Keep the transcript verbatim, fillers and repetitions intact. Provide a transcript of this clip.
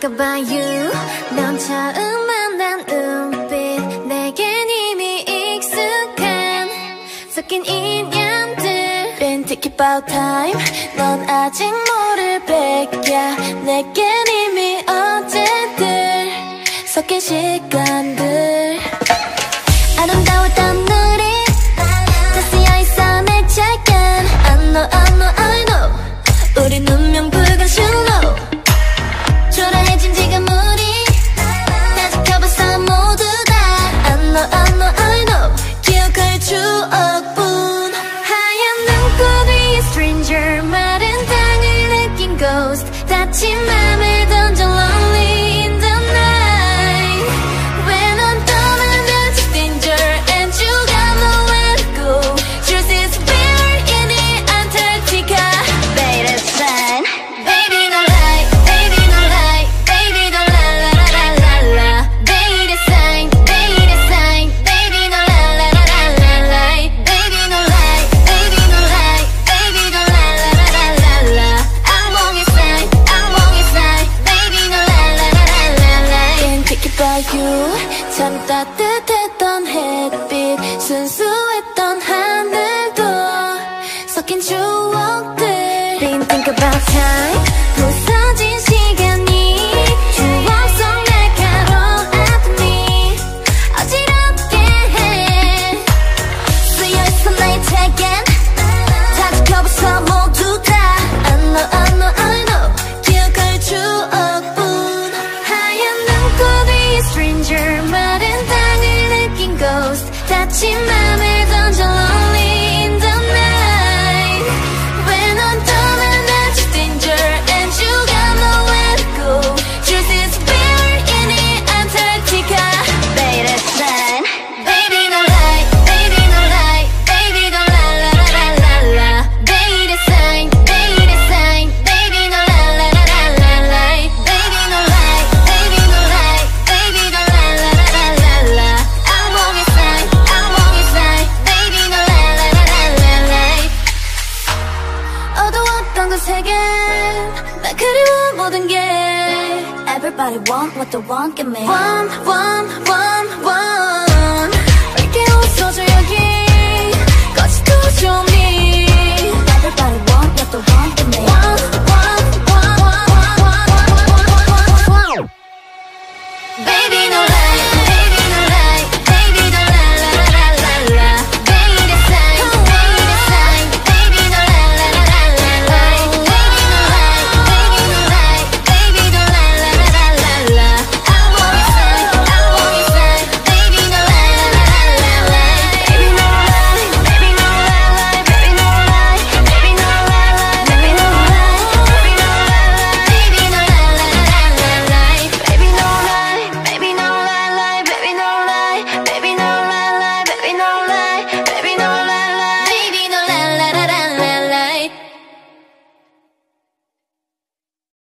think about you. 넌 처음 만난 눈빛 내겐 이미 익숙한 섞인 인연들. Been thinking about time. 넌 아직 모를 백야 내겐 이미 어제들 섞인 시간들. 아름다웠던 우리 다시 어있어 내 책엔 I know I know I know 우리 눈명 붉은 실로 초라해진 지금 우리 다 지켜봤어 모두 다 I know I know I know 기억할 추억뿐. 하얀 눈꽃 위에 stranger 마른 땅을 느낀 ghost 다친 맘을 던져 lonely in the night. When I'm 떠난 that's danger and you got nowhere to go. Truth is we're in the Antarctica. Baby sign, baby no lie, baby no lie, baby no la la la la la la. Baby sign, baby sign, baby no la la la la la la. Baby no lie, baby no lie, baby no la la la la la la. I'm on your side, I'm on your side, baby no la la la la la la. Can't think about you. 참 따뜻했던 햇빛 순수했던 하늘도 섞인 추억들. Been think about time. 부서진 시간이 추억 속 날카로웠니 어지럽게 해. 쓰여있어 나의 책엔 다 지켜봤어 모두 다 I know I know I know 기억할 추억뿐. 하얀 눈꽃 위에 stranger 마른 땅을 느낀 ghost 다친 맘을 던져 lonely in the night. When I'm 떠난 that's danger and you got nowhere to go. Truth is we're in the Antarctica. Baby sign, baby no lie, baby no lie, baby no la la la la la la. Baby sign, baby sign, baby no la la la la la la. Baby no lie, baby no lie, baby no la la la la la la. I'm on your side, I'm on your side, baby no la la la la la la. 어두웠던 그 세계 나 그리워 모든 게. Everybody want what they want, give me one, one, one, one.